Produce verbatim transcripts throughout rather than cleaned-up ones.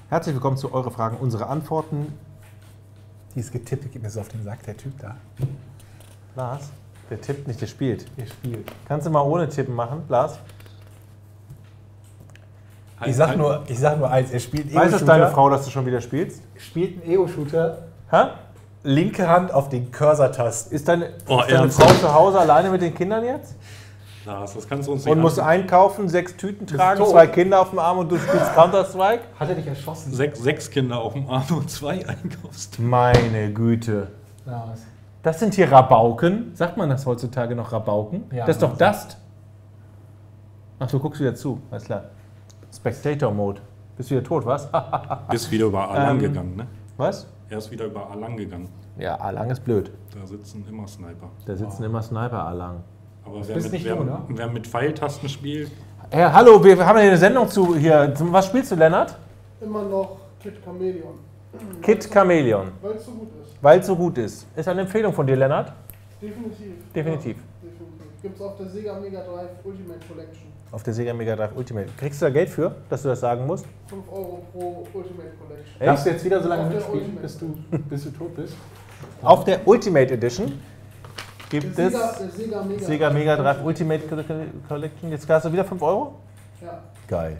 Herzlich willkommen zu Eure Fragen, unsere Antworten. Die ist getippt, geht mir so auf den Sack, der Typ da. Lars, der tippt nicht, der spielt. Der spielt. Kannst du mal ohne Tippen machen, Lars? Ich sag nur, ich sag nur eins, er spielt Weiß es deine Frau, dass du schon wieder spielst? Spielt einen Ego-Shooter. Hä? Linke Hand auf den Cursor-Tasten. Ist deine, Oh, ist deine ernsthaft? Frau zu Hause alleine mit den Kindern jetzt? Lars, das kannst du uns nicht Und muss antun. einkaufen, sechs Tüten tragen, tot. zwei Kinder auf dem Arm und du spielst Counter-Strike? Hat er dich erschossen? Sech, sechs Kinder auf dem Arm und zwei einkaufst. Meine Güte. Lars. Das sind hier Rabauken. Sagt man das heutzutage noch Rabauken? Ja, das ist doch ja. Dust. Ach, du guckst wieder zu. Alles klar. Spectator-Mode. Bist du wieder tot, was? Bist wieder über Alang Ähm. gegangen, ne? Was? Er ist wieder über Alang gegangen. Ja, Alang ist blöd. Da sitzen immer Sniper. Da sitzen immer Sniper Alang. Aber wer bist mit, nicht wer, du, ne? wer mit Pfeiltasten spielt, Hey, hallo, wir haben hier eine Sendung zu hier. Zum- Was spielst du, Lennart? Immer noch Kid Chameleon. Kid Chameleon. Weil es so gut ist. Weil es so gut ist. Ist eine Empfehlung von dir, Lennart? Definitiv. Definitiv. Ja, definitiv. Gibt es auf der Sega Mega Drive Ultimate Collection. Auf der Sega Mega Drive Ultimate. Kriegst du da Geld für, dass du das sagen musst? fünf Euro pro Ultimate Collection. Echt? Darfst du jetzt wieder so lange Auf der mitspielen, Ultimate. bis du, bis du tot bist? Auf der Ultimate Edition gibt Der es Sega, der Sega Mega, Sega Mega Drive Ultimate Collection. Jetzt hast du wieder fünf Euro? Ja. Geil.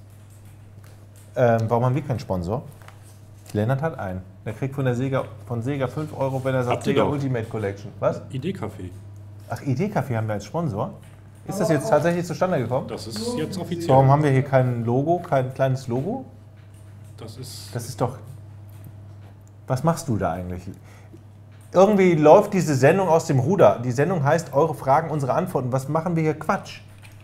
Ähm, warum haben wir keinen Sponsor? Lennart hat einen. Der kriegt von der Sega, von Sega fünf Euro, wenn er sagt Habt ihr Sega doch. Ultimate Collection. Was? Idee-Café. Ach, Idee-Café haben wir als Sponsor. Ist das Aber jetzt auch- tatsächlich zustande gekommen? Das ist jetzt offiziell. Warum haben wir hier kein Logo, kein kleines Logo? Das ist. Das ist doch... Was machst du da eigentlich? Irgendwie läuft diese Sendung aus dem Ruder. Die Sendung heißt Eure Fragen, unsere Antworten. Was machen wir hier? Quatsch.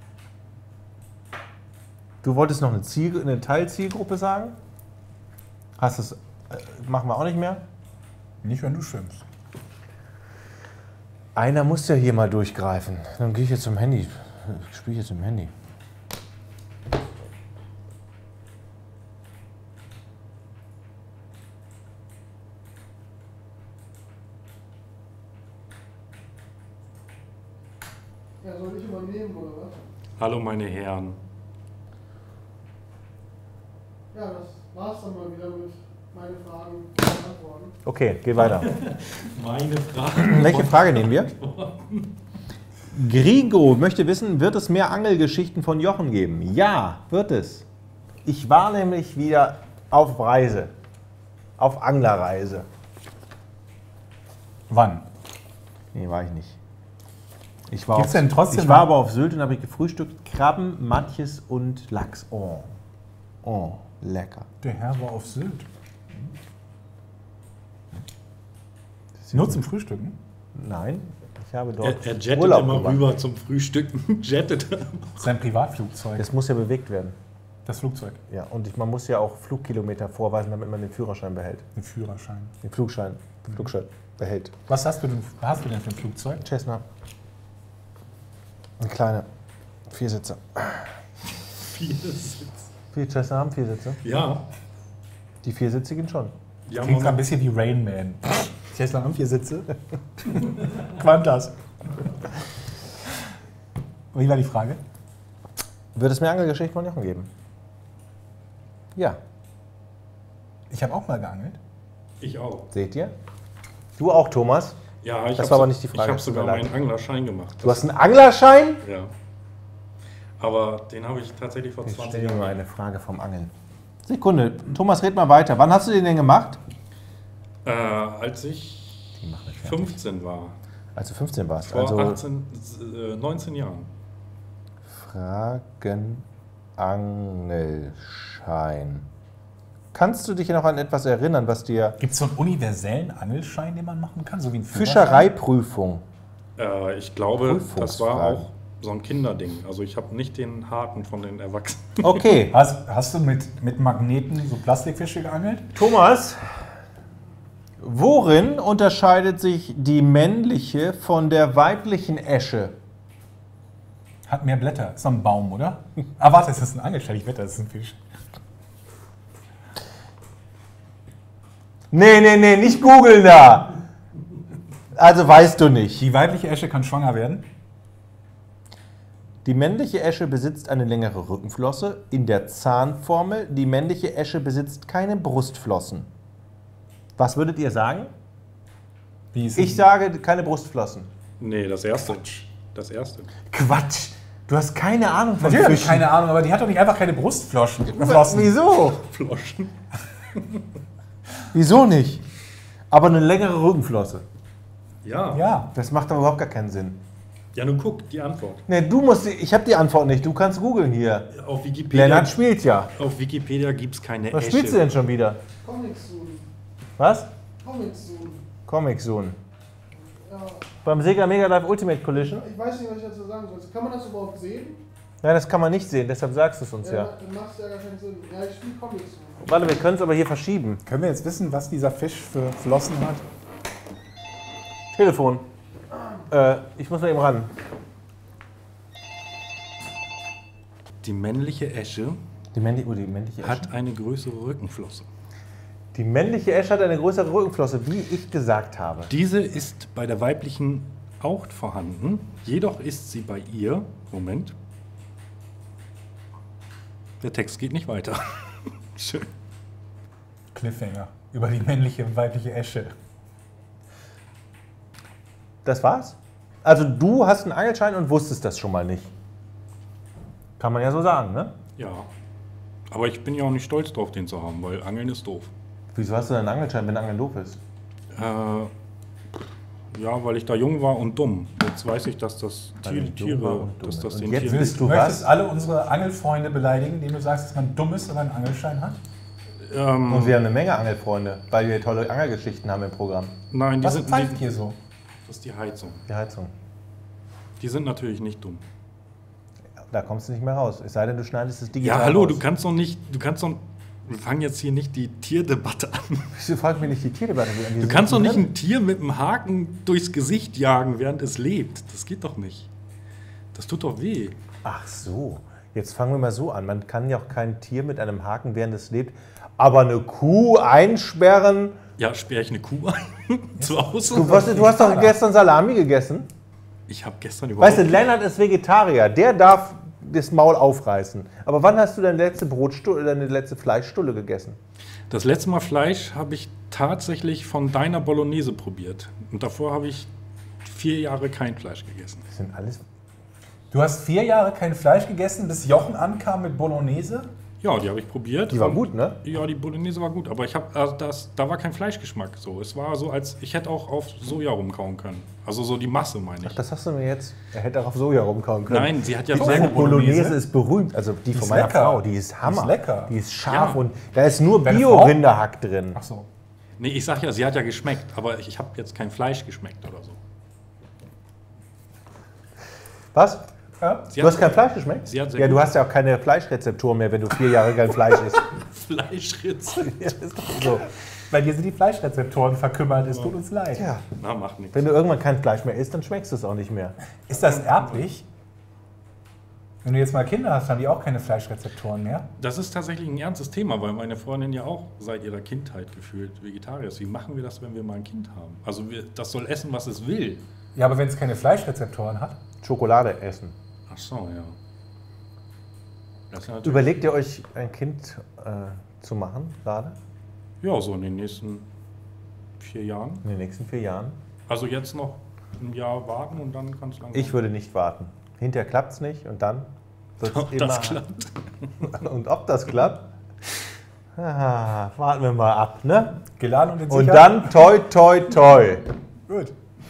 Du wolltest noch eine, Ziel, eine Teilzielgruppe sagen? Hast es... Äh, machen wir auch nicht mehr? Nicht, wenn du schwimmst. Einer muss ja hier mal durchgreifen. Dann gehe ich jetzt zum Handy. Ich spiele jetzt im Handy. Ja, soll ich übernehmen oder was? Hallo, meine Herren. Ja, das war's dann mal wieder mit meinen Fragen und Antworten. Okay, geh weiter. Meine Frage. Welche Frage nehmen wir? Grigo möchte wissen, wird es mehr Angelgeschichten von Jochen geben? Ja, wird es. Ich war nämlich wieder auf Reise. Auf Anglerreise. Wann? Nee, war ich nicht. Ich war, Gibt's auf, denn trotzdem ich war noch- aber auf Sylt und habe ich gefrühstückt Krabben, Matjes und Lachs. Oh, oh, lecker. Der Herr war auf Sylt. Nur zum Frühstücken? Nein, ich habe Er, dort er jettet Urlaub immer gemacht. rüber zum Frühstücken. jettet. Sein Privatflugzeug. Das muss ja bewegt werden. Das Flugzeug. Ja, und ich, man muss ja auch Flugkilometer vorweisen, damit man den Führerschein behält. Den Führerschein. Den Flugschein, Flugschein behält. Was hast du denn, hast du denn für ein Flugzeug? Cessna. Ein kleiner. Viersitzer. Vier Sitze. Vier Cessna haben Viersitze. Ja. Die viersitzigen schon. Die haben Klingt so ein wir bisschen wie Rain Man. Tesla haben vier Sitze. Quantas. Wie war die Frage? Wird es mehr Angelgeschichten von Jochen geben? Ja. Ich habe auch mal geangelt. ich auch. Seht ihr? Du auch, Thomas? Ja, ich Das hab war so- aber nicht die Frage, Ich habe es tut sogar mir leid. meinen Anglerschein gemacht. Du hast einen Anglerschein? Ja. Aber den habe ich tatsächlich vor Ich zwanzig stelle dir mal Jahren. eine Frage vom Angeln. Sekunde, Thomas, red mal weiter. Wann hast du den denn gemacht? Äh, als ich Die machen mich fertig. fünfzehn war. Als du fünfzehn warst. Vor Also achtzehn, äh, neunzehn Jahren. Fragen Angelschein. Kannst du dich noch an etwas erinnern, was dir... Gibt es so einen universellen Angelschein, den man machen kann? So wie ein Führerschein? Fischereiprüfung. Äh, ich glaube, das war Prüfungsfragen. auch so ein Kinderding. Also ich habe nicht den harten von den Erwachsenen. Okay, Hast, hast du mit, mit Magneten so Plastikfische geangelt? Thomas, worin unterscheidet sich die männliche von der weiblichen Esche? Hat mehr Blätter. Ist doch ein Baum, oder? Ah, warte, es ist ein Angelschein. Ich wette, das ist ein Fisch. Nee, nee, nee, nicht googeln da. Also weißt du nicht. Die weibliche Esche kann schwanger werden. Die männliche Esche besitzt eine längere Rückenflosse. In der Zahnformel, die männliche Esche besitzt keine Brustflossen. Was würdet ihr sagen? Wie ist Ich sage keine Brustflossen. Nee, das erste. Das erste. Quatsch! Du hast keine Ahnung von Natürlich habe ich Fischen. keine Ahnung, aber die hat doch nicht einfach keine Brustflossen. Flossen. Wieso? Floschen. Wieso nicht? Aber eine längere Rückenflosse. Ja. Ja. Das macht aber überhaupt gar keinen Sinn. Ja, nun guck, die Antwort. Ne, du musst, ich habe die Antwort nicht. Du kannst googeln hier. Auf Wikipedia, Lennart spielt ja. auf Wikipedia gibt es keine Was Esche. spielst du denn schon wieder? Comics Zoom. Was? Comics Zoom. Comic Zone. Ja, Beim Sega Mega Drive Ultimate Collision? ich weiß nicht, was ich dazu sagen soll. Kann man das überhaupt sehen? Nein, das kann man nicht sehen, deshalb sagst du es uns ja. Dann macht es ja gar keinen Sinn. Ja, ich spiele Comics Zoom. Warte, wir können es aber hier verschieben. Können wir jetzt wissen, was dieser Fisch für Flossen hat? Telefon. Äh, ich muss mal eben ran. Die männliche Esche Die, männliche, oh, die männliche Esche. hat eine größere Rückenflosse. Die männliche Esche hat eine größere Rückenflosse, wie ich gesagt habe. Diese ist bei der weiblichen auch vorhanden, jedoch ist sie bei ihr, Moment, der Text geht nicht weiter. Schön. Cliffhanger. Über die männliche und weibliche Esche. Das war's? Also du hast einen Angelschein und wusstest das schon mal nicht. Kann man ja so sagen, ne? Ja, aber ich bin ja auch nicht stolz drauf, den zu haben, weil Angeln ist doof. Wieso hast du denn einen Angelschein, wenn Angeln doof ist? Äh, ja, weil ich da jung war und dumm. Jetzt weiß ich, dass das Weil du Tier, jung war Tiere, und dumm. dass das Und den jetzt Tieren... bist du möchtest was? alle unsere Angelfreunde beleidigen, denen du sagst, dass man dumm ist, wenn man einen Angelschein hat? Ähm, Und wir haben eine Menge Angelfreunde, weil wir tolle Angelgeschichten haben im Programm. nein, die Was sind pfeift die, hier so? das ist die Heizung. Die Heizung. Die sind natürlich nicht dumm. Da kommst du nicht mehr raus. Es sei denn, du schneidest es digital Ja, hallo, raus. du kannst doch nicht, du kannst doch, wir fangen jetzt hier nicht die Tierdebatte an. Wieso fragt mich nicht die Tierdebatte an? Du kannst doch nicht ein Tier mit einem Haken durchs Gesicht jagen, während es lebt. Das geht doch nicht. Das tut doch weh. Ach so. Jetzt fangen wir mal so an. Man kann ja auch kein Tier mit einem Haken, während es lebt, aber eine Kuh einsperren. Ja, sperre ich eine Kuh ein zu Hause? Du, was, du hast doch gestern Salami gegessen. Ich habe gestern überhaupt... Weißt du, Lennart ist Vegetarier. Der darf das Maul aufreißen. Aber wann hast du deine letzte Brotstulle, deine letzte Fleischstulle gegessen? Das letzte Mal Fleisch habe ich tatsächlich von deiner Bolognese probiert. Und davor habe ich vier Jahre kein Fleisch gegessen. Das sind alles. Du hast vier Jahre kein Fleisch gegessen, bis Jochen ankam mit Bolognese? Ja, die habe ich probiert. Die war Und- gut, ne? Ja, die Bolognese war gut, aber ich habe also das, da war kein Fleischgeschmack so. Es war so, als ich hätte auch auf Soja rumkauen können. Also so die Masse meine ich. Das hast du mir jetzt. Er hätte auch auf Soja rumkauen können. Nein, sie hat ja Die sehr Tofu gut Bolognese Bolognese ist berühmt. Also die, Die von ist meiner lecker. Frau, die ist Hammer. Die ist lecker. Die ist scharf Ja. und da ist nur Deine Bio-Rinderhack drin. Ach so. Nee, ich sag ja, sie hat ja geschmeckt, aber ich, ich habe jetzt kein Fleisch geschmeckt oder so. Was? Ja? Sie Du hat hast kein Fleisch geschmeckt? Sie hat sehr Ja, du gut- hast ja auch keine Fleischrezeptur mehr, wenn du vier Jahre kein Fleisch isst. Fleischrezept. Ja, das ist doch so. Bei dir sind die Fleischrezeptoren verkümmert, es tut uns leid. Ja. Na, macht nichts. Wenn du irgendwann kein Fleisch mehr isst, dann schmeckst du es auch nicht mehr. Ist das erblich? Wenn du jetzt mal Kinder hast, haben die auch keine Fleischrezeptoren mehr? Das ist tatsächlich ein ernstes Thema, weil meine Freundin ja auch seit ihrer Kindheit gefühlt Vegetarier ist. Wie machen wir das, wenn wir mal ein Kind haben? Also wir, das soll essen, was es will. Ja, aber wenn es keine Fleischrezeptoren hat? Schokolade essen. Ach so, ja. Das ist ja natürlich- Überlegt ihr euch, ein Kind äh, zu machen, gerade Ja, so in den nächsten vier Jahren. in den nächsten vier Jahren? Also jetzt noch ein Jahr warten und dann kann es langsam... Ich würde nicht warten. Hinterher klappt es nicht und dann wird es Ob immer... das klappt. Und ob das klappt? Ah, warten wir mal ab, ne? Geladen und in Und Sicherheit? dann toi, toi, toi. Gut.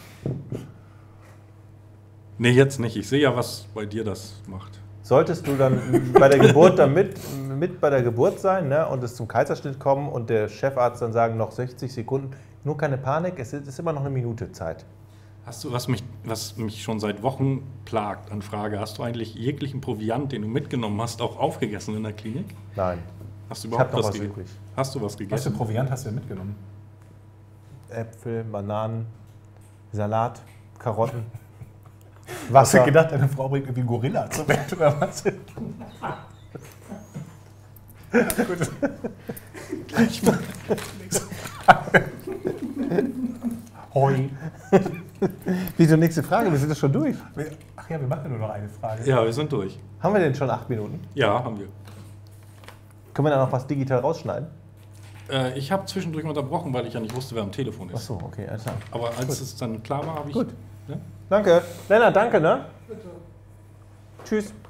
Nee, jetzt nicht. Ich sehe ja, was bei dir das macht. Solltest du dann bei der Geburt dann mit, mit bei der Geburt sein, ne, und es zum Kaiserschnitt kommen und der Chefarzt dann sagen, noch sechzig Sekunden, nur keine Panik, es ist immer noch eine Minute Zeit. Hast du, was mich, was mich schon seit Wochen plagt an Frage, hast du eigentlich jeglichen Proviant, den du mitgenommen hast, auch aufgegessen in der Klinik? Nein, Hast du ich überhaupt habe noch was was gegessen? übrig. Hast du was Was für gegessen? Proviant hast du denn mitgenommen? Äpfel, Bananen, Salat, Karotten, Hast du Wasser. gedacht, deine Frau bringt irgendwie einen Gorilla zur Welt oder was? Gut. Hoi. Wieso nächste Frage? Wir sind doch schon durch. Ach ja, wir machen nur noch eine Frage. Ja, wir sind durch. Haben wir denn schon acht Minuten? Ja, haben wir. Können wir da noch was digital rausschneiden? Äh, ich habe zwischendurch unterbrochen, weil ich ja nicht wusste, wer am Telefon ist. Ach so, okay, alles klar. Aber als es dann klar war, habe ich... Gut. Ja? Danke. Lennart, danke, ne? Bitte. Tschüss.